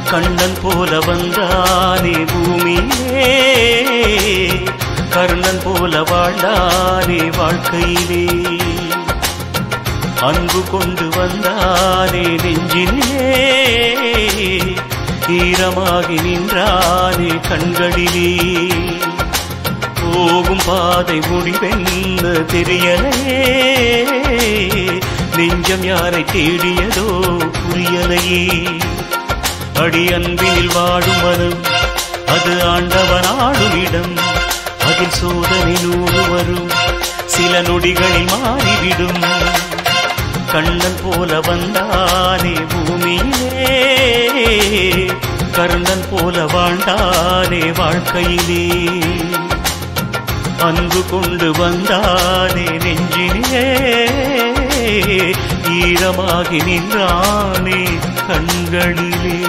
கண்ணன் போல வந்தானே பூமியிலே, கர்ணன் போல வாழ்ந்தானே வாழ்க்கையிலே, அன்பு கொண்டு வந்தானே நெஞ்சிலே, ஈரமாகி நின்றானே கண்களிலே. போகும் பாதை முடிவென்ன தெரியலையே, நெஞ்சம் யாரை தேடியதோ புரியலையே. அடி அன்பினில் வாடும் மனம் அது ஆண்டவன் ஆடும் இடம், அதில் சோதனை 100 வரும், சில நொடிகளில் மாறிவிடும். கண்ணன் போல வந்தானே பூமியிலே, கர்ணன் போல வாழ்ந்தானே வாழ்க்கையிலே, அன்பு கொண்டு வந்தானே நெஞ்சிலே, ஈரமாகி நின்றானே கண்களிலே.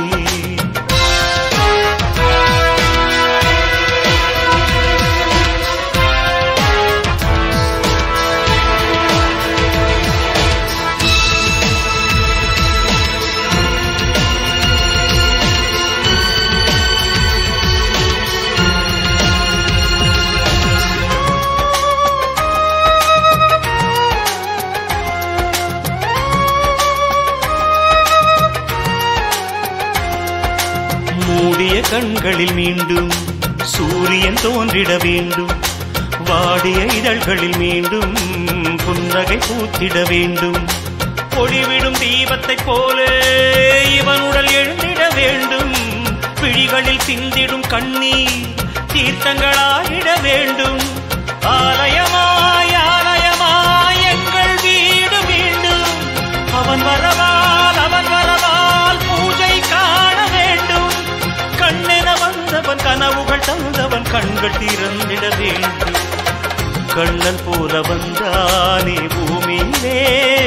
மூடிய கண்களில் மீண்டும் சூரியன் தோன்றிட வேண்டும், வாடிய இதழ்களில் மீண்டும் புன்னகை பூத்திட வேண்டும். ஒளிவிடும் தீபத்தைப் போல இவன் உடல் எழுந்திட வேண்டும், விழிகளில் சிந்திடும் கண்ணீர் தீர்த்தங்களாகிட வேண்டும். ஆலயமாய் ஆலயமாய் எங்கள் வீடு மீண்டும், அவன் வரவால் அவன் வரவால் பூஜை காண வேண்டும். கண்ணென வந்தவன் கனவுகள் தந்தவன் கண்கள் திறந்திட வேண்டும். கண்ணன் போல வந்தானே பூமியிலே,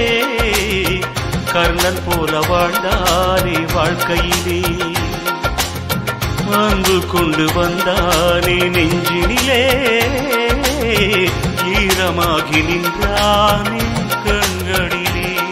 கர்ணன் போல வாழ்ந்தானே வாழ்க்கையிலே, அன்பு கொண்டு வந்தானே நெஞ்சினிலே, ஈரமாகி நின்றானே கண்களிலே.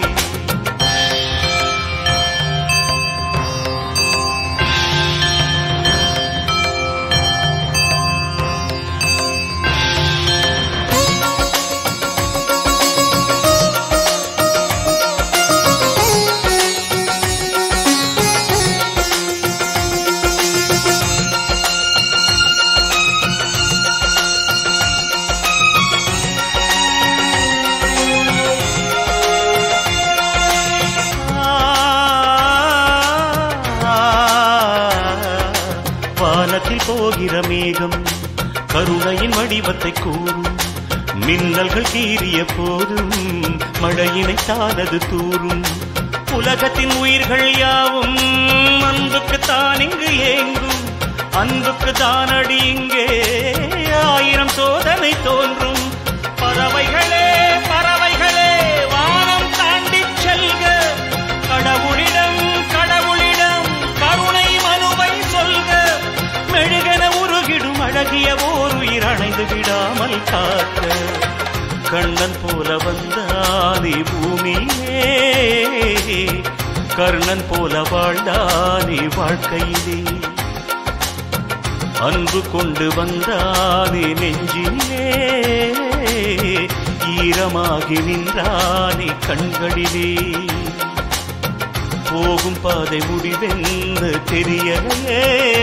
வானத்தில் போகிற மேகம் கருணையின் வடிவத்தை கூறும், மின்னல்கள் கீறிய போதும் மழையினை தானது தூரும். உலகத்தின் உயிர்கள் யாவும் அன்புக்கு தான் இங்கு ஏங்கும், அன்புக்கு தானடி இங்கே 1000 சோதனை தோன்றும். பறவைகளே பறவைகளே வானம் தாண்டி செல்க, கடவுளிடம் கடவுளிடம் கருணை மனுவை சொல்க. மெழுகென உருகிடும் அழகிய ஓர் உயிர் அணைந்து விடாமல் காக்க, கண்ணன் போல வந்தானே பூமியிலே, கர்ணன் போல வாழ்ந்தானே வாழ்க்கையிலே, அன்பு கொண்டு வந்தானே நெஞ்சிலே, ஈரமாகி நின்றானே கண்களிலே. போகும் பாதை முடிவென்று தெரியலையே,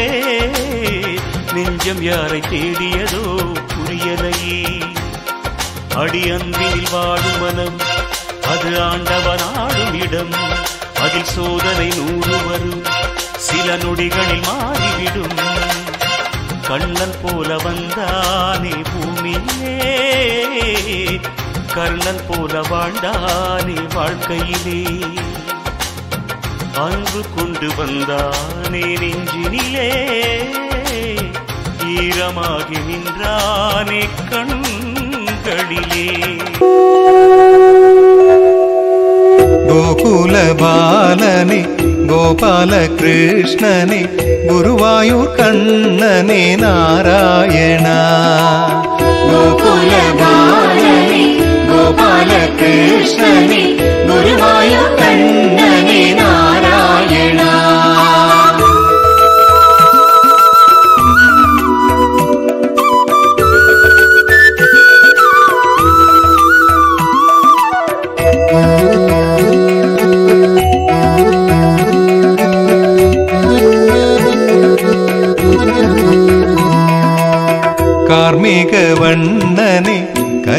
நெஞ்சம் யாரை தேடியதோ புரியலையே. அடி அன்பில் வாடும் மனம் அது ஆண்டவன் ஆடும் இடம், அதில் சோதனை 100 வரும், சில நொடிகளில் மாறிவிடும். கண்ணன் போல வந்தானே பூமியிலே, கர்ணன் போல வாழ்ந்தானே வாழ்க்கையிலே, அன்பு கொண்டு வந்தானே நெஞ்சினிலே, ஈரமாகி நின்றானே கண்களிலே. கோகுல பாலனே கோபால கிருஷ்ணனே குருவாயூர் கண்ணனே நாராயணா. கோகுல பாலனே கோபால கிருஷ்ணனே குருவாயூர் கண்ணனே நாராயணா.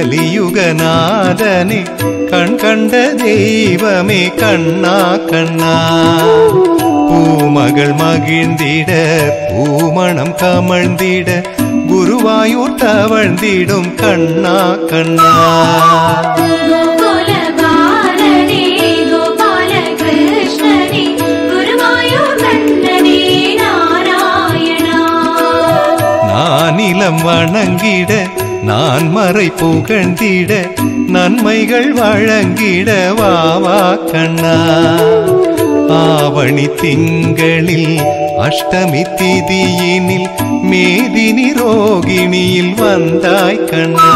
கலியுகநாதனே கண் கண்ட தெய்வமே கண்ணா கண்ணா பூமகள் மகிழ்ந்திட பூமணம் கமழ்ந்திட குருவாயூர் தவழ்ந்திடும் கண்ணா கண்ணா நானிலம் வணங்கிட நான் மறை புகழ்ந்திட நன்மைகள் வழங்கிட வாவா கண்ணா ஆவணி திங்களில் அஷ்டமி திதியினில் மேதினி ரோகிணியில் வந்தாய் கண்ணா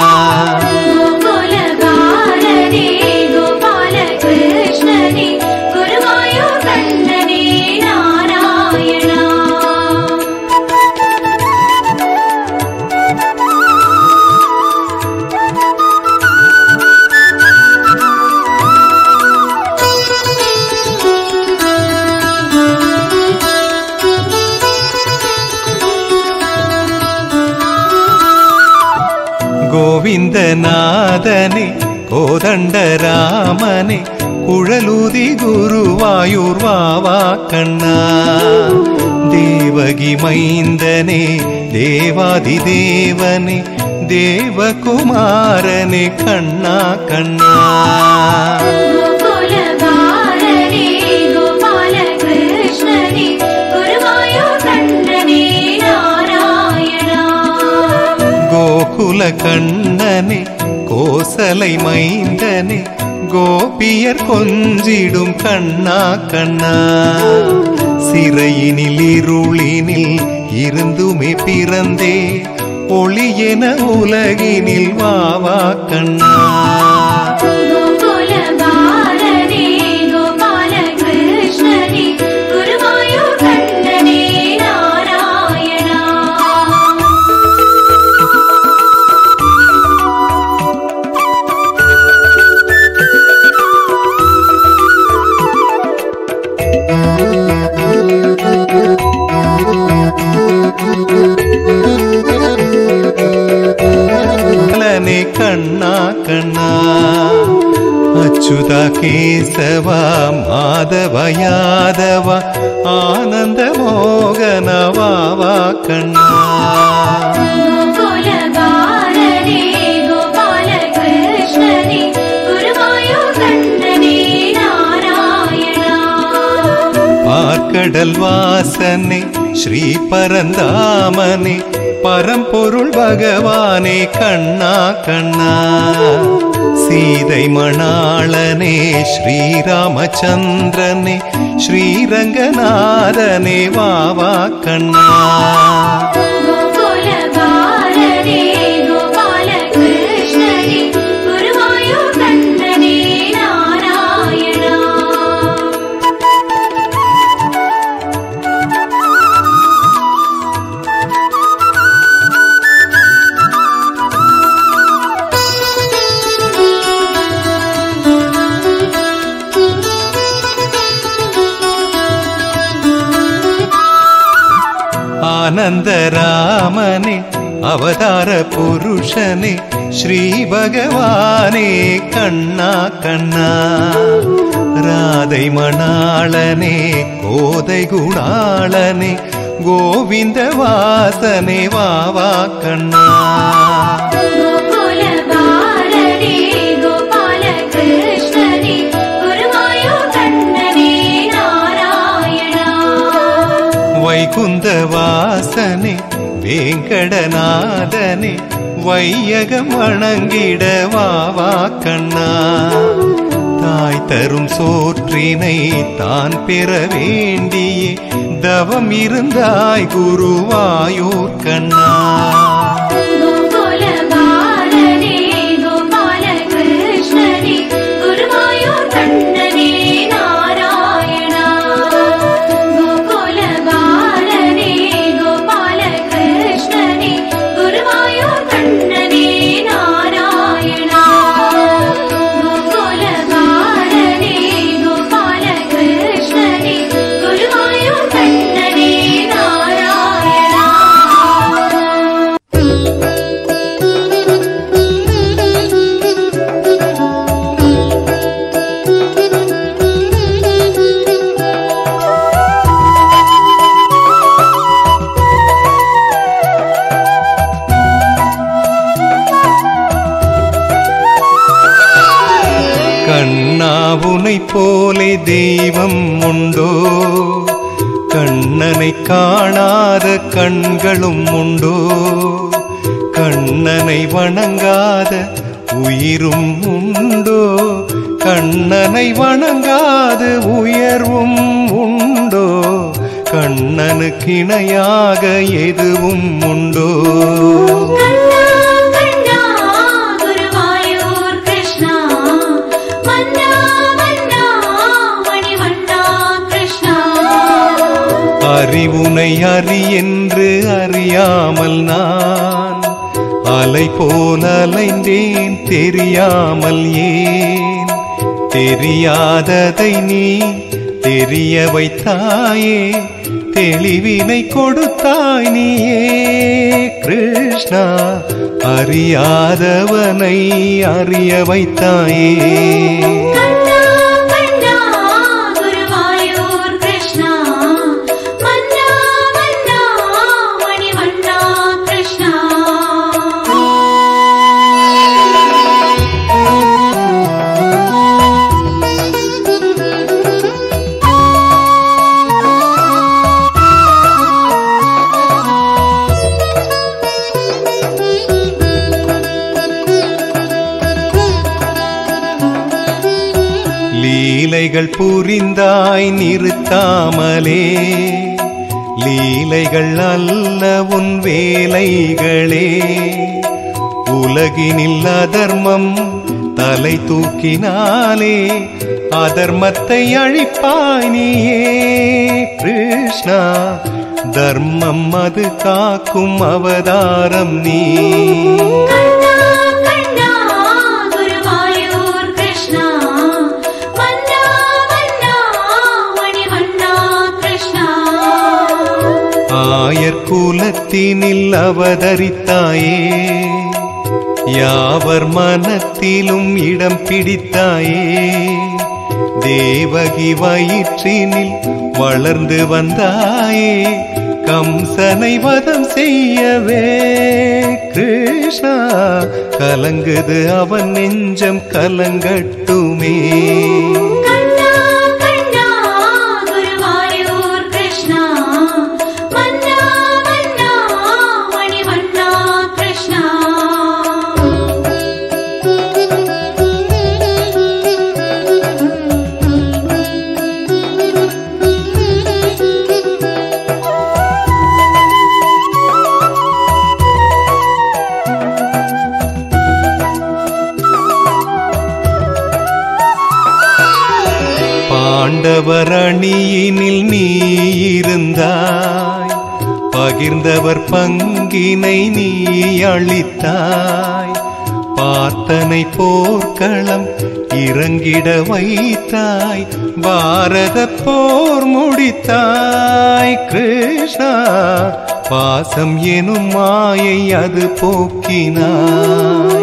கோவிந்தநாதனே கோதண்டராமனே குழலூதி குருவாயூர் வாவா கண்ணா தேவகி மைந்தனே தேவாதி தேவனே தேவகுமாரனே கண்ணா கண்ணா கோகுல கண்ணனே கோசலை மைந்தனே கோபியர் கொஞ்சிடும் கண்ணா கண்ணா சிறையினில் இருளினில் இருந்துமே பிறந்தே ஒளியென உலகினில் வாவா கண்ணா கண்ணா கண்ணா அச்சுதா கேசவா மாதவ யாதவ ஆனந்த மோகன வாவா கண்ணா பார்க்கடல் வாசனே ஸ்ரீ பரந்தாமனே பரம்பொருள் பகவானே கண்ணா கண்ணா சீதை மணாளனே ஸ்ரீராமச்சந்திரனே ஸ்ரீரங்கநாதனே வாவா கண்ணா ஆனந்தராமனே அவதார புருஷனே ஸ்ரீ பகவானே கண்ணா கண்ணா ராதை மணாளனே கோதை குணாளனே கோவிந்த வாசனே வாவா கண்ணா வைகுந்த வாசனே வேங்கடநாதனே வையகம் வணங்கிட வாவா கண்ணா தாய் தரும் சோற்றினை தான் பெற வேண்டியே தவம் இருந்தாய் குருவாயூர் கண்ணா கண்ணா உனைப் போலே தெய்வம் உண்டோ? கண்ணனை காணாத கண்களும் உண்டோ? கண்ணனை வணங்காத உயிரும் உண்டோ? கண்ணனை வணங்காத உயர்வும் உண்டோ? கண்ணனுக்கு இணையாக எதுவும் உண்டோ? அறிவுனை அறி என்று அறியாமல் நான் அலை போல் அலைந்தேன் தெரியாமல் ஏன்? தெரியாததை நீ தெரிய வைத்தாயே, தெளிவினை கொடுத்தாய் நீயே கிருஷ்ணா. அறியாதவனை அறிய வைத்தாயே. லீலைகள் புரிந்தாய் நிறுத்தாமலே, லீலைகள் அல்ல உன் வேலைகளே. உலகினில் அதர்மம் தலை தூக்கினாலே, அதர்மத்தை அழிப்பாய் நீயே கிருஷ்ணா. தர்மம் அது காக்கும் அவதாரம் நீ. ஆயர்குலத்தினில் அவதரித்தாயே, யாவர் மனத்திலும் இடம் பிடித்தாயே. தேவகி வயிற்றினில் வளர்ந்து வந்தாயே, கம்சனை வதம் செய்யவே கிருஷ்ணா. கலங்குது அவன் நெஞ்சம் கலங்கட்டுமே. பாண்டவர் அணியினில் நீ இருந்தாய், பகிர்ந்தவர் பங்கினை நீ அளித்தாய். பார்த்தனை போர்க்களம் இறங்கிட வைத்தாய், பாரத போர் முடித்தாய் கிருஷ்ணா. பாசம் எனும் மாயை அது போக்கினாய்.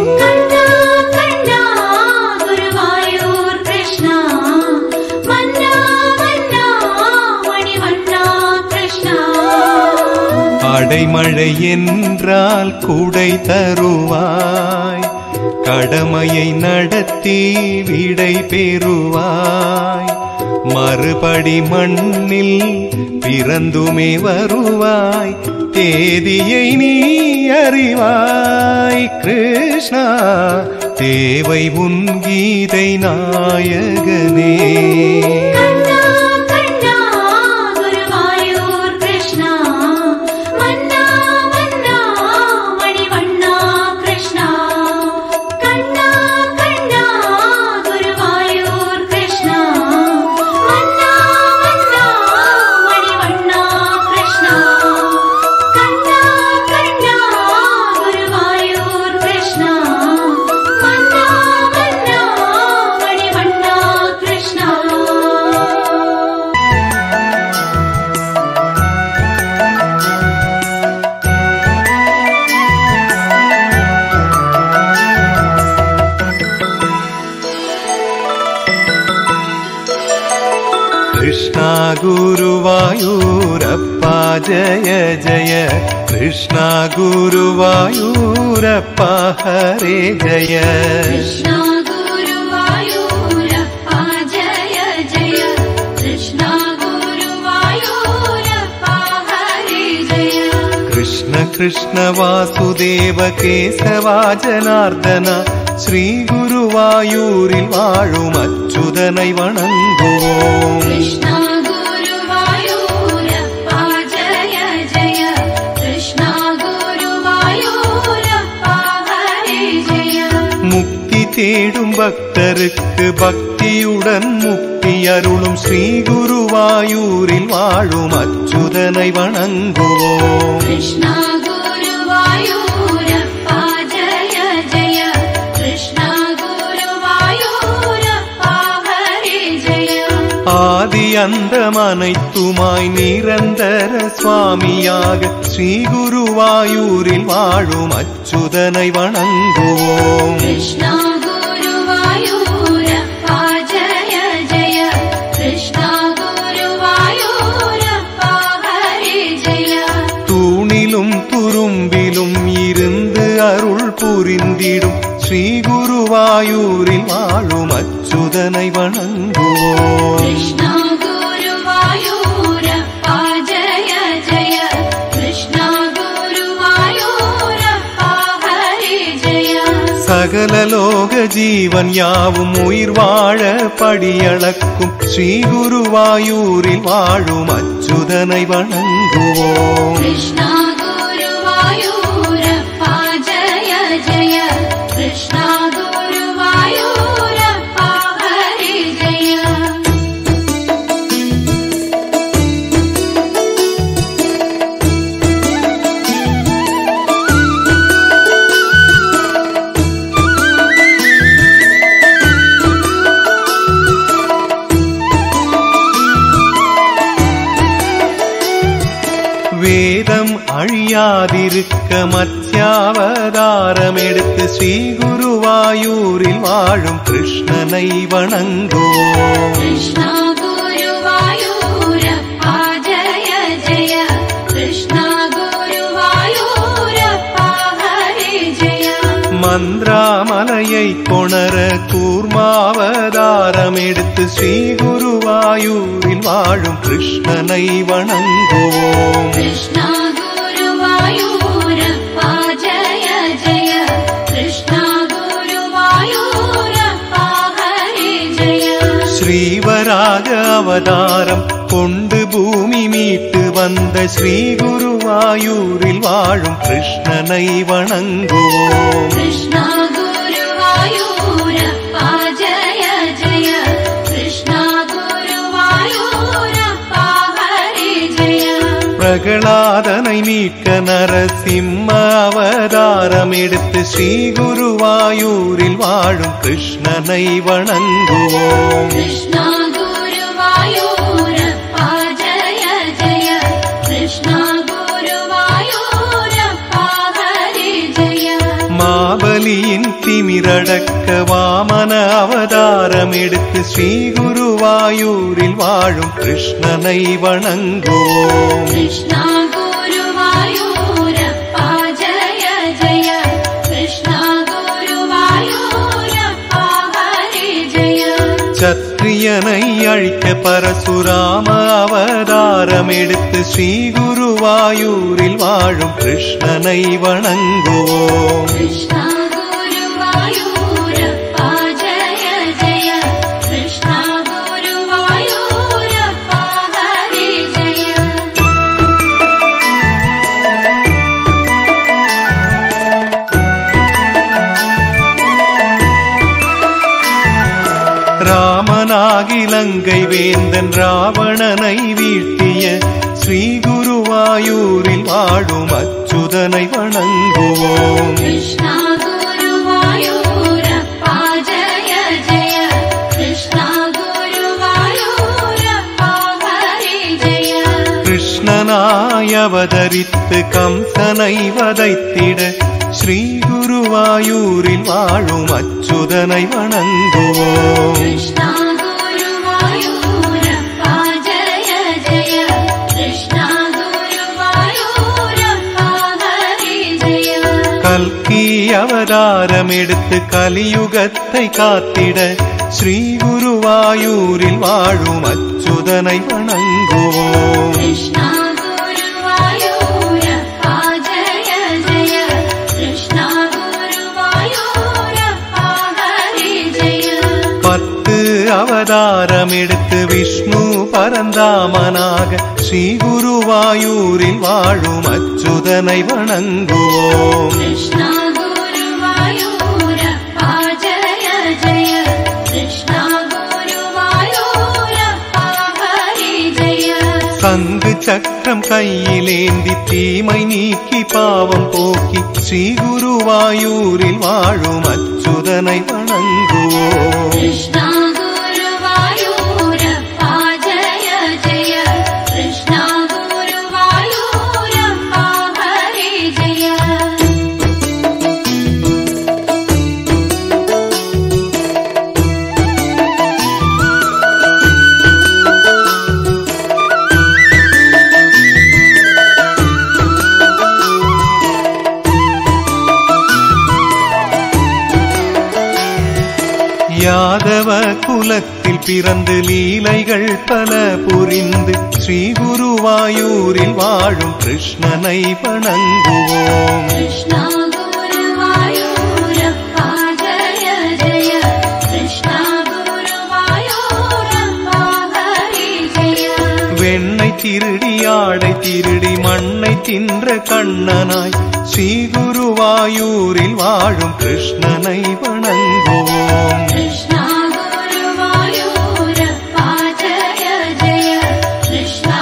அடைமழை என்றால் குடை தருவாய், கடமையை நடத்தி விடை பெறுவாய். மறுபடி மண்ணில் பிறந்துமே வருவாய், தேதியை நீ அறிவாய் கிருஷ்ணா. தேவை உன் கீதை நாயகனே. कृष्णा गुरुवायूरप्पा जय जय, कृष्णा गुरुवायूरप्पा हरे जय. कृष्णा गुरुवायूरप्पा കൃഷ്ണ വാസുദേവ കേശവ ജനാർദ്ദന ശ്രീ ഗുരുവായൂരിൽ വാഴും അച്യുതனை വണങ്ങുவோம். കൃഷ്ണ ഗുരുവായൂരപ്പ ജയ ജയ കൃഷ്ണ ഗുരുവായൂരപ്പ ഹരേ ജയ. മുക്തി തേടും ഭക്തർക്ക് ഭക്തിയുടൻ മുക്തി അരുളും ശ്രീ ഗുരുവായൂരിൽ വാഴും അച്യുതனை വണങ്ങുவோம். കൃഷ്ണ ഗുരുവായൂരപ്പ ജയ ജയ കൃഷ്ണ ഗുരുവായൂരപ്പ ഹരേ ജയ. ആദി അന്തമനൈത്തുമായി നിരന്തര സ്വാമിയാക ശ്രീ ഗുരുവായൂരിൽ വാഴും അച്യുതனை വണങ്ങുவோம். കൃഷ്ണ ഗുരുവായൂരപ്പ ജയ ജയ കൃഷ്ണ ഗുരുവായൂരപ്പ ഹരേ ജയ. തൂണിലും തുരുമ്പിലും ഇരുന്ന് അരുൾ പുരിന്തിടും ശ്രീ ഗുരുവായൂരിൽ വാഴും അച്യുതனை വണങ്ങുவோம். കൃഷ്ണ ഗുരുവായൂരപ്പ ജയ ജയ കൃഷ്ണ ഗുരുവായൂരപ്പ ഹരേ ജയ. സകല ലോക ജീവൻ യാവും ഉയിർ വാഴ പടിയളക്കും ശ്രീ ഗുരുവായൂരിൽ വാഴും അച്യുതனை വണങ്ങുவோം. കൃഷ്ണ ഗുരുവായൂരപ്പ ജയ ജയ കൃഷ്ണ ഗുരുവായൂരപ്പ ഹരേ ജയ. வேதம் அழியாதிருக்க மத்யாவதாரம் எடுத்து ஸ்ரீ குருவாயூரில் வாழும் கிருஷ்ணனை வணங்குவோம். കൃഷ്ണ ഗുരുവായൂരപ്പ ജയ ജയ കൃഷ്ണ ഗുരുവായൂരപ്പ ഹരേ ജയ. மந்திராமலையை கொணர கூர்மாவதாரம் எடுத்து ஸ்ரீ குருவாயூரில் வாழும் கிருஷ்ணனை வணங்குவோம். കൃഷ്ണ ഗുരുവായൂരപ്പ ജയ ജയ കൃഷ്ണ ഗുരുവായൂരപ്പ ഹരേ ജയ. ஸ்ரீவராக அவதாரம் கொண்டு பூமி மீட்டு வந்த ஸ்ரீ குருவாயூரில் வாழும் கிருஷ்ணனை வணங்குவோம். കൃഷ്ണ ഗുരുവായൂരപ്പ ജയ ജയ കൃഷ്ണ ഗുരുവായൂരപ്പ ഹരേ ജയ. பிரகலாதனை மீட்க நரசிம்ம அவதாரம் எடுத்து ஸ்ரீ குருவாயூரில் வாழும் கிருஷ்ணனை வணங்குவோம். കൃഷ്ണ ഗുരുവായൂരപ്പ ജയ ജയ കൃഷ്ണ ഗുരുവായൂരപ്പ ഹരേ ജയ. மாபலியின் திமிரடக்க வாமன அவதாரம் எடுத்து ஸ்ரீ குருவாயூரில் வாழும் கிருஷ்ணனை வணங்குவோம். കൃഷ്ണ ഗുരുവായൂരപ്പ ജയ ജയ കൃഷ്ണ ഗുരുവായൂരപ്പ ഹരേ ജയ. சத்திரியனை அழிக்க பரசுராம அவதாரம் எடுத்து ஸ்ரீ குருவாயூரில் வாழும் கிருஷ்ணனை வணங்குவோம். കൃഷ്ണ ഗുരുവായൂരപ്പ ജയ ജയ കൃഷ്ണ ഗുരുവായൂരപ്പ ഹരേ ജയ. ராமனாகி லங்கை வேந்தன் ராவணனை வீழ்த்திய ஸ்ரீ குருவாயூரில் வாழும் அச்சுதனை வணங்குவோம். കൃഷ്ണ ഗുരുവായൂരപ്പ ജയ ജയ കൃഷ്ണ ഗുരുവായൂരപ്പ ഹരേ ജയ. கிருஷ்ணனாய் அவதரித்து கம்சனை வதைத்திட ஸ்ரீ குருவாயூரில் வாழும் அச்சுதனை வணங்குவோம். കൃഷ്ണ ഗുരുവായൂരപ്പ ജയ ജയ കൃഷ്ണ ഗുരുവായൂരപ്പ ഹരേ ജയ. கல்கி அவதாரம் எடுத்து கலியுகத்தை காத்திட ஸ்ரீ குருவாயூரில் வாழும் அச்சுதனை வணங்குவோம். കൃഷ്ണ ഗുരുവായൂരപ്പ ജയ அவதாரமெடுத்து விஷ்ணு பரந்தாமனாக ஸ்ரீ குருவாயூரில் வாழும் அச்சுதனை வணங்குவோம். கிருஷ்ணா குருவாயூரப்பா ஜய ஜய கிருஷ்ணா குருவாயூரப்பா ஹரி ஜய. சங்கு சக்கரம் கையிலேந்தி தீமை நீக்கி பாவம் போக்கி ஸ்ரீ குருவாயூரில் வாழும் அச்சுதனை வணங்குவோம். கிருஷ்ணா குருவாயூரப்பா ஜய ஜய கிருஷ்ணா குருவாயூரப்பா ஹரி ஜய. யாதவ குலத்தில் பிறந்து லீலைகள் பல புரிந்து ஸ்ரீ குருவாயூரில் வாழும் கிருஷ்ணனை வணங்குவோம். கிருஷ்ணா குருவாயூரப்பா ஜய ஜய கிருஷ்ணா குருவாயூரப்பா ஹரி ஜய. வெண்ணை திருடி ஆடை திருடி மண்ணை தின்ற கண்ணனாய் ஸ்ரீ குருவாயூரில் வாழும் கிருஷ்ணனை வணங்குவோம். கிருஷ்ணா குருவாயூரப்பா ஜய ஜய கிருஷ்ணா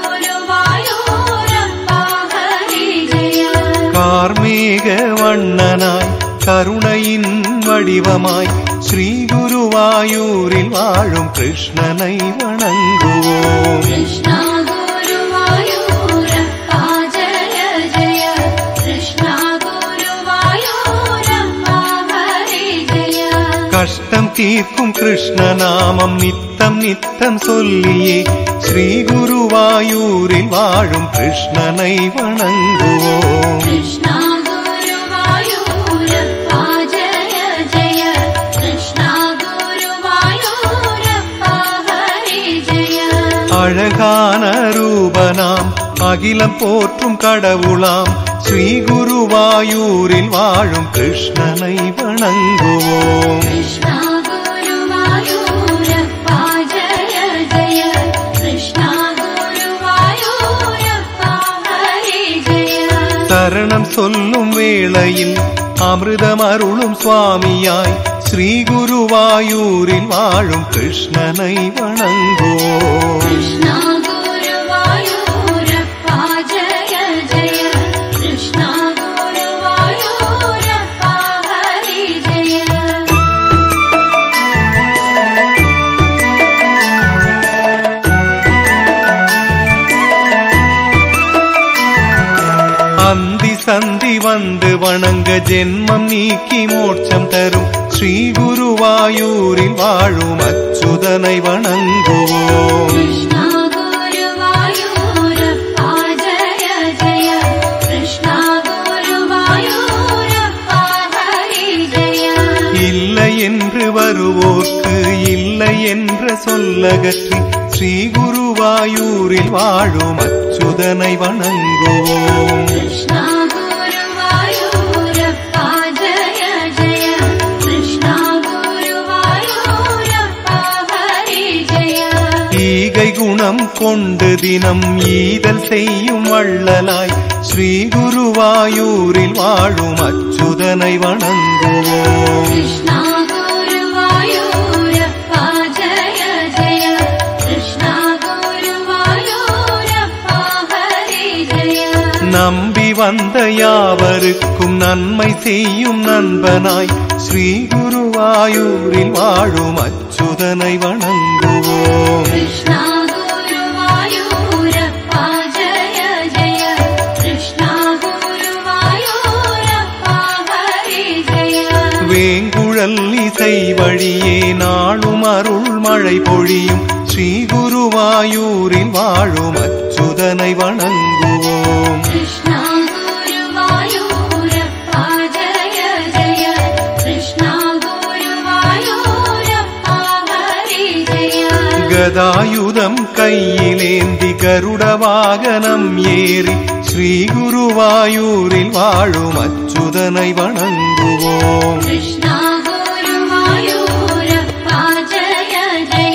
குருவாயூரப்பா ஹரி ஜய. கார்மேக வண்ணனாய் கருணையின் வடிவமாய் ஸ்ரீ குருவாயூரில் வாழும் கிருஷ்ணனை வணங்குவோம். கிருஷ்ணா குருவாயூரப்பா ஜய ஜய கிருஷ்ணா குருவாயூரப்பா ஹரி ஜய. கஷ்டம் தீர்க்கும் கிருஷ்ண நாமம் நித்தம் நித்தம் சொல்லியே ஸ்ரீ குருவாயூரில் வாழும் கிருஷ்ணனை வணங்குவோம். கிருஷ்ணா குருவாயூரப்பா ஜய ஜய கிருஷ்ணா குருவாயூரப்பா ஹரி ஜய. அழகான ரூபனாம் அகிலம் போற்றும் கடவுளாம் ஸ்ரீ குருவாயூரில் வாழும் கிருஷ்ணனை வணங்குவோம். கிருஷ்ணா குருவாயூரப்பா ஜய ஜய கிருஷ்ணா குருவாயூரப்பா ஹரி ஜய. சரணம் சொல்லும் வேளையில் அமிர்தம் அருளும் சுவாமியாய் ஸ்ரீ குருவாயூரில் வாழும் கிருஷ்ணனை வணங்குவோம். கிருஷ்ணா குருவாயூரப்பா ஜய ஜய கிருஷ்ணா குருவாயூரப்பா ஹரி ஜய. அந்தி சந்தி வந்து வணங்க ஜென்மம் நீக்கி மோட்சம் தரும் ஸ்ரீ குருவாயூரில் வாழும் அச்சுதனை வணங்குவோம். கிருஷ்ணா குருவாயூரப்பா ஜய ஜய கிருஷ்ணா குருவாயூரப்பா ஹரி ஜய. இல்லை என்று வருவோர்க்கு இல்லை என்ற சொல்லகற்றி ஸ்ரீ குருவாயூரில் வாழும் அச்சுதனை வணங்குவோம். கிருஷ்ணா குருவாயூரப்பா ஜய ஜய கிருஷ்ணா குருவாயூரப்பா ஹரி ஜய. ஈகை குணம் கொண்டு தினம் ஈதல் செய்யும் வள்ளலாய் ஸ்ரீ குருவாயூரில் வாழும் அச்சுதனை வணங்குவோம். கிருஷ்ணா குருவாயூரப்பா ஜய ஜய கிருஷ்ணா குருவாயூரப்பா ஹரி ஜய. நம்பி வந்த யாவருக்கும் நன்மை செய்யும் நண்பனாய் ஸ்ரீ குருவாயூரில் வாழும் அச்சுதனை வணங்குவோம். கிருஷ்ணா குருவாயூரப்பா ஜய ஜய கிருஷ்ணா குருவாயூரப்பா ஹரி ஜய. வேங்குழல் இசை வழியே நாளும் அருள் மழை பொழியும் ஸ்ரீ குருவாயூரில் வாழும் அச்சுதனை வணங்குவோம். கிருஷ்ணா குருவாயூரப்பா ஜய ஜய கிருஷ்ணா குருவாயூரப்பா ஹரி ஜய. கதாயுதம் கையிலேந்தி கருட வாகனம் ஏறி ஸ்ரீ குருவாயூரில் வாழும் அச்சுதனை வணங்குவோம். கிருஷ்ணா குருவாயூரப்பா ஜய ஜய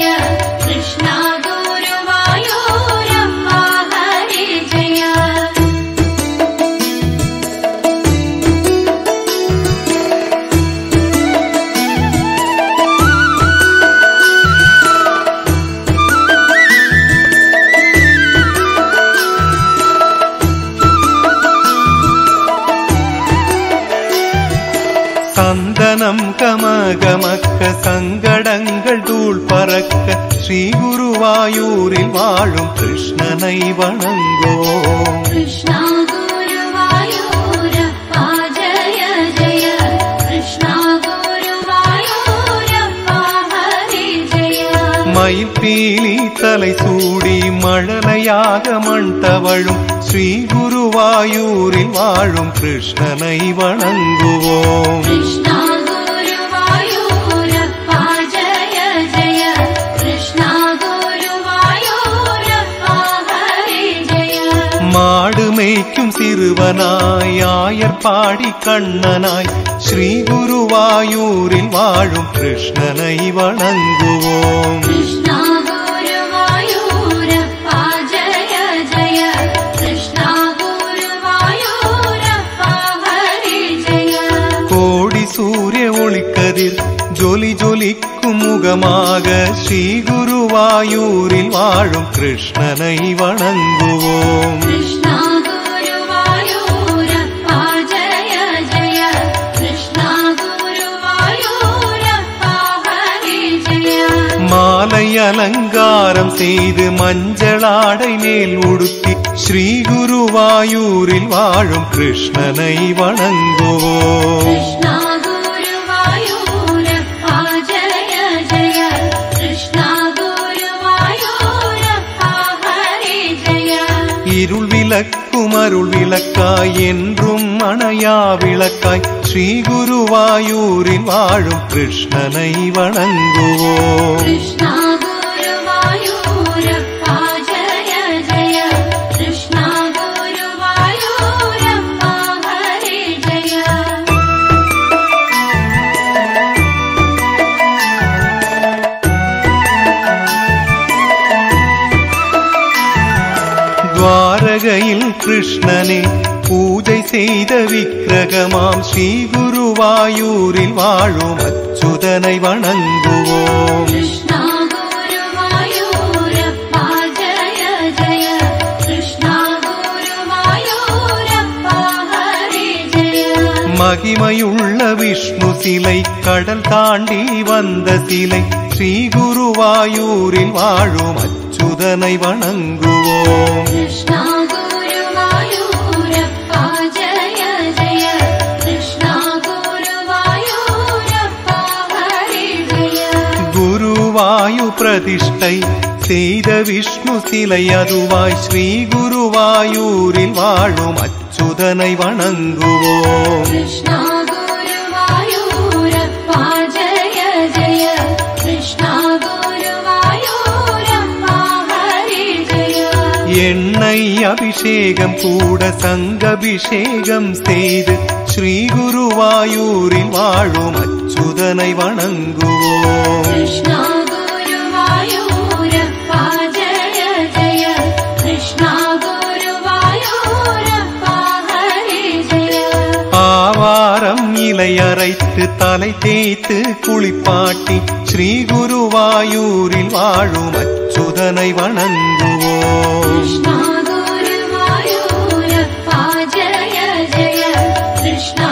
சங்கமக்க சங்கடங்கள் தூள் பறக்க ஸ்ரீ குருவாயூரில் வாழும் கிருஷ்ணனை வணங்குவோம். கிருஷ்ணா குருவாயூரப்பா ஜய ஜய கிருஷ்ணா குருவாயூரப்பா ஹரி ஜய. மயில்பீலி தலை சூடி மழலையாக மண் தவழும் ஸ்ரீ குருவாயூரில் வாழும் கிருஷ்ணனை வணங்குவோம். கிருஷ்ணா குருவாயூரப்பா ஜய ஜய கிருஷ்ணா குருவாயூரப்பா ஹரி ஜய. மாடு மேய்க்கும் சிறுவனாய் ஆயர் பாடி கண்ணனாய் ஸ்ரீ குருவாயூரில் வாழும் கிருஷ்ணனை வணங்குவோம். கிருஷ்ணா குருவாயூரப்பா ஜய ஜய கிருஷ்ணா குருவாயூரப்பா ஹரி ஜய. கோடி சூரிய ஒளிக்கதிர் ஜொலி ஜொலிக்கும் முகமாக ஸ்ரீ குருவாயூரில் வாழும் கிருஷ்ணனை வணங்குவோம். கிருஷ்ணா குருவாயூரப்பா ஜய ஜய கிருஷ்ணா குருவாயூரப்பா ஹரி ஜய. மாலை அலங்காரம் செய்து மஞ்சளாடை மேல் உடுத்தி ஸ்ரீ குருவாயூரில் வாழும் கிருஷ்ணனை வணங்குவோம். கிருஷ்ணா குருவாயூரப்பா ஜய ஜய கிருஷ்ணா குருவாயூரப்பா ஹரி ஜய. இருள் விளக்கும் அருள் விளக்காய் என்றும் அணையா விளக்காய் ஸ்ரீ குருவாயூரில் வாழும் கிருஷ்ணனை வணங்குவோம். கிருஷ்ணா குருவாயூரப்பா ஜய ஜய கிருஷ்ணா குருவாயூரப்பா ஹரி ஜய. துவாரகையில் கிருஷ்ணனே பூஜை செய்த விக்கிரகமாம் ஸ்ரீ குருவாயூரில் வாழும் அச்சுதனை வணங்குவோம். கிருஷ்ணா குருவாயூரப்பா ஜய ஜய கிருஷ்ணா குருவாயூரப்பா ஹரி ஜய. மகிமையுள்ள விஷ்ணு சிலை கடல் தாண்டி வந்த சிலை ஸ்ரீ குருவாயூரில் வாழும் அச்சுதனை வணங்குவோம். கிருஷ்ணா குருவாயூரப்பா ஜய ஜய கிருஷ்ணா குருவாயூரப்பா ஹரி ஜய. குருவாயு பிரதிஷ்டை செய்த விஷ்ணு சிலை அதுவாய் ஸ்ரீ குருவாயூரில் வாழும் அச்சுதனை வணங்குவோம். கிருஷ்ணா குருவாயூரப்பா ஜய ஜய கிருஷ்ணா குருவாயூரப்பா ஹரி ஜய. எண்ணெய் அபிஷேகம் கூட சங்கபிஷேகம் செய்து ஸ்ரீ குருவாயூரில் வாழும் அச்சுதனை வணங்குவோம். கிருஷ்ணா குருவாயூரப்பா ஜய ஜய கிருஷ்ணா குருவாயூரப்பா ஹரி ஜய. ஆவாரம் இலை அரைத்து தலை தேய்த்து குளிப்பாட்டி ஸ்ரீ குருவாயூரில் வாழும் அச்சுதனை வணங்குவோம். கிருஷ்ணா குருவாயூரப்பா ஜய ஜய கிருஷ்ணா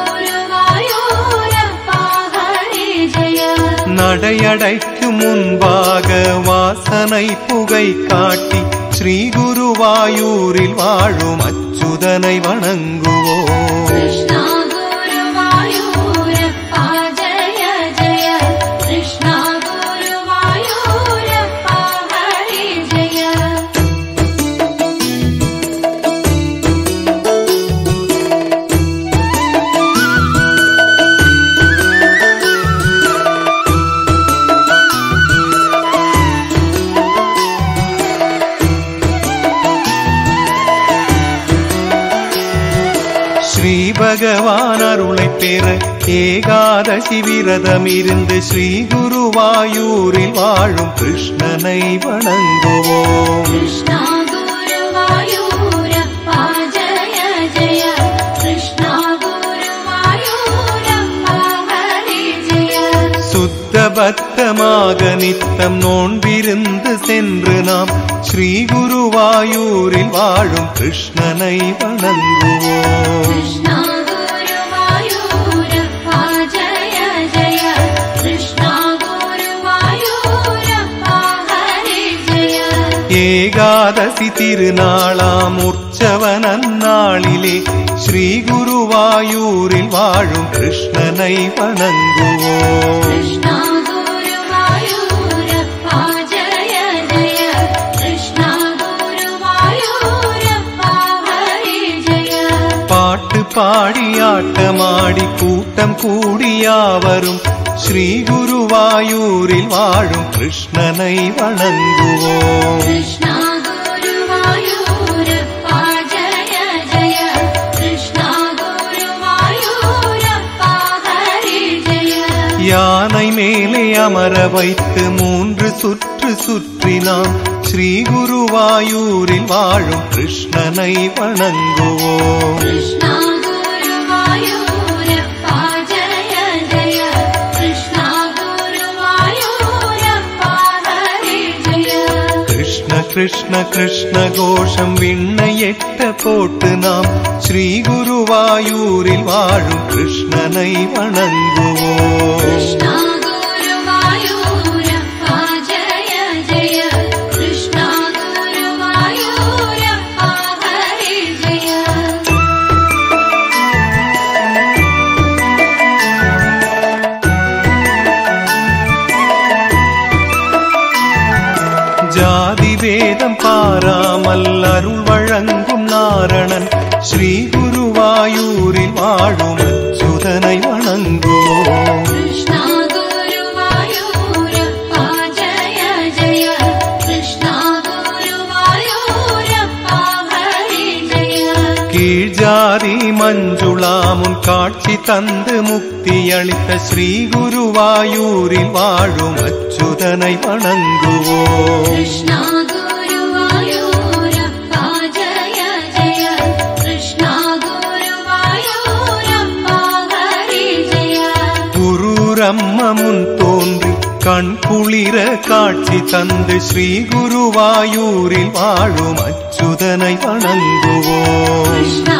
குருவாயூரப்பா ஹரி ஜய. நடையடைக்கும் முன்பாக வாசனை புகை காட்டி ஸ்ரீ குருவாயூரில் வாழும் அச்சுதனை வணங்குவோம். கிருஷ்ணா குருவாயூரப்பா ஜய ஜய கிருஷ்ணா குருவாயூரப்பா ஹரி ஜய. ஸ்ரீ பகவான் அருளை பெற ஏகாதசி விரதம் இருந்து ஸ்ரீ குருவாயூரில் வாழும் கிருஷ்ணனை வணங்குவோம். கிருஷ்ணா குருவாயூரப்பா ஜய ஜய கிருஷ்ணா குருவாயூரப்பா ஹரி ஜய. சுத்த பக்தமாக நித்தம் நோன்பிருந்து சென்று நாம் ஸ்ரீ குருவாயூரில் வாழும் கிருஷ்ணனை வணங்குவோம். கிருஷ்ணா குருவாயூரப்பா ஜய ஜய ஏகாதசி திருநாளாம் உற்சவ நன்னாளிலே ஸ்ரீ குருவாயூரில் வாழும் கிருஷ்ணனை வணங்குவோம். கிருஷ்ணா குருவாயூரப்பா ஜய ஜய, கிருஷ்ணா குருவாயூரப்பா ஹரி ஜய. பாட்டு பாடி ஆட்டமாடி கூட்டம் கூடியாவரும் ஸ்ரீ குருவாயூரில் வாழும் கிருஷ்ணனை வணங்குவோம். கிருஷ்ணா குருவாயூரப்பா ஜய ஜய, கிருஷ்ணா குருவாயூரப்பா ஹரி ஜய. யானை மேலே அமர வைத்து 3 சுற்று சுற்றினான் ஸ்ரீ குருவாயூரில் வாழும் கிருஷ்ணனை வணங்குவோம். கிருஷ்ணா குருவாயூரப்பா ஜய ஜய, கிருஷ்ணா குருவாயூரப்பா ஹரி ஜய. கிருஷ்ண கிருஷ்ண கிருஷ்ண கோஷம் விண்ணை எட்ட போட்டு நாம் ஸ்ரீ குருவாயூரில் வாழும் கிருஷ்ணனை வணங்குவோம். கிருஷ்ணா குருவாயூரப்பா ஜய ஜய, கிருஷ்ணா குருவாயூரப்பா ஹரி ஜய. ஜாதி வேதம் பாராமல் அருள் வழங்கும் நாரணன் ஸ்ரீ குருவாயூரில் வாழும் அச்சுதனை வணங்குவோம். கிருஷ்ணா குருவாயூரப்பா ஜய ஜய, கிருஷ்ணா குருவாயூரப்பா ஹரி ஜய. கீழ்ஜாதி மஞ்சுளாமுன் காட்சி தந்து முக்தி அளித்த ஸ்ரீ குருவாயூரில் வாழும் அச்சுதனை வணங்குவோம். கிருஷ்ணா குருவாயூரப்பா ஜய ஜய, கிருஷ்ணா குருவாயூரப்பா ஹரி ஜய. குருரம்ம முன் தோன்றி கண் குளிர காட்சி தந்து ஸ்ரீ குருவாயூரில் வாழும் அச்சுதனை வணங்குவோம். கிருஷ்ணா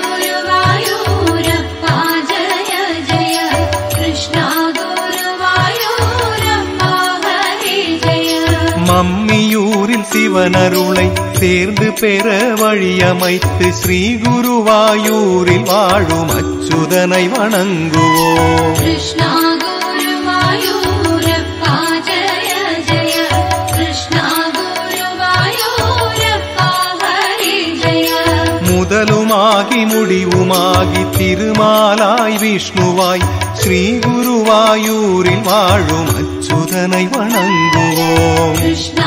குருவாயூரப்பா ஜய ஜய, கிருஷ்ணா குருவாயூரப்பா ஹரி ஜய. மம்மியூரில் சிவனருளை சேர்ந்து பெற வழியமைத்து ஸ்ரீ குருவாயூரில் வாழும் அச்சுதனை வணங்குவோம். கிருஷ்ணா குருவாயூரப்பா ஜய ஜய, கிருஷ்ணா குருவாயூரப்பா ஹரி ஜய. முதலுமாகி முடிவுமாகி திருமாலாய் விஷ்ணுவாய் ஸ்ரீ குருவாயூரில் வாழும் அச்சுதனை வணங்குவோம். கிருஷ்ணா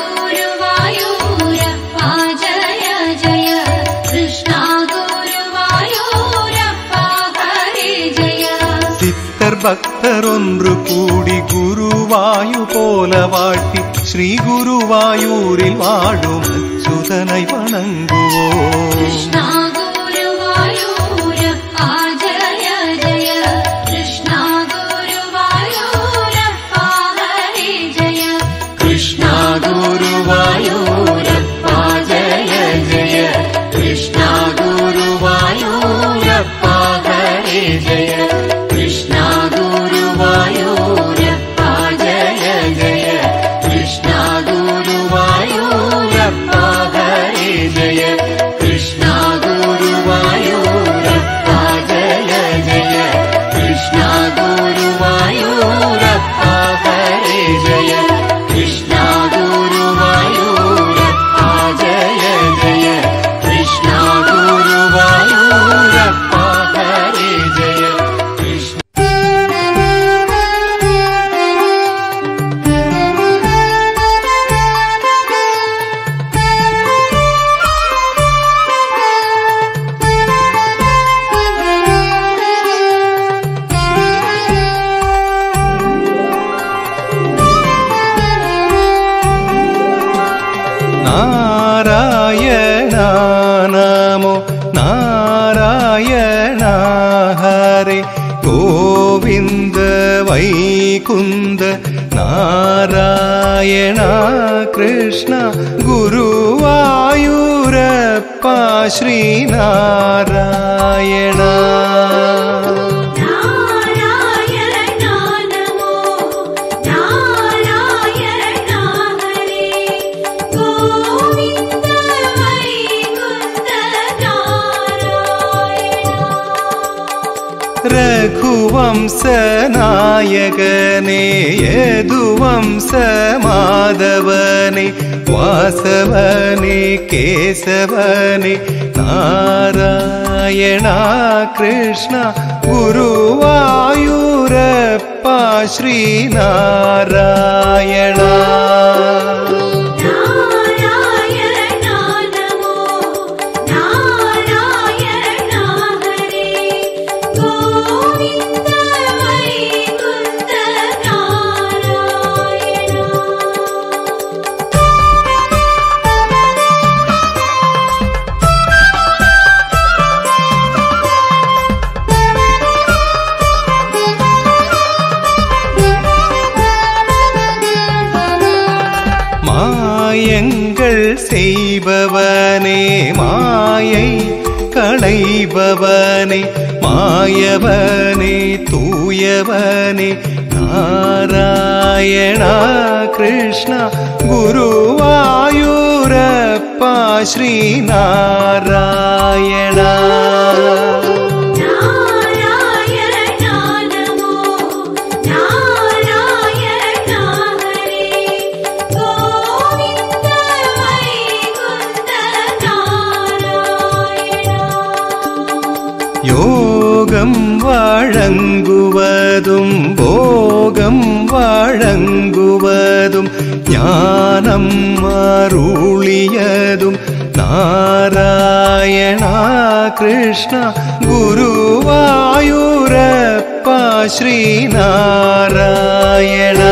குருவாயூரப்பா ஜய ஜய, கிருஷ்ணா குருவாயூரப்பா ஹரி ஜய. சித்தர் பக்தர் ஒன்று கூடி குருவாயு போல வாழ்த்தி ஸ்ரீ குருவாயூரில் வாழும் அச்சுதனை வணங்குவோம். கிருஷ்ணா குருவாயூரப்பா ஜய ஜய, கிருஷ்ணா குருவாயூரப்பா ஹரி ஜய. கிருஷ்ணா குருவாயூரப்பா ஜய ஜய, கிருஷ்ணா குருவாயூரப்பா ஹரி ஜய. கிருஷ்ணா குருவாயூரப்பா ஜய ஜய, கிருஷ்ணா குருவாயூரப்பா ஹரி ஜய. கிருஷ்ணா குருவாயூரப்பா ஜய ஜய, கிருஷ்ணா குருவாயூரப்பா ஹரி ஜய. கிருஷ்ணா குருவாயூரப்பா ஜய ஜய, கிருஷ்ணா குருவாயூரப்பா ஹரி ஜய. नारायण नमो नारायण हरे गोविन्द वैकुन्द नारायण कृष्ण गुरुवायूरप्पा श्रीनारायण. नारायण नमो नारायण हरे गोविन्द വംശനായകനെ യദുവംശമാധവനെ വാസവനെ കേശവനെ നാരായണ കൃഷ്ണ ഗുരുവായൂരപ്പ ശ്രീനാരായണ. மாயங்கள் செய்பவனே மாயை களைபவனே மாயவனே தூயவனே நாராயணா கிருஷ்ணா குருவாயூரப்பா ஸ்ரீநாராயணா. யோகம் வழங்குவதும் போகம் வழங்குவதும் ஞானம் அருளியதும் நாராயணா கிருஷ்ணா குருவாயூரப்பா ஸ்ரீநாராயணா.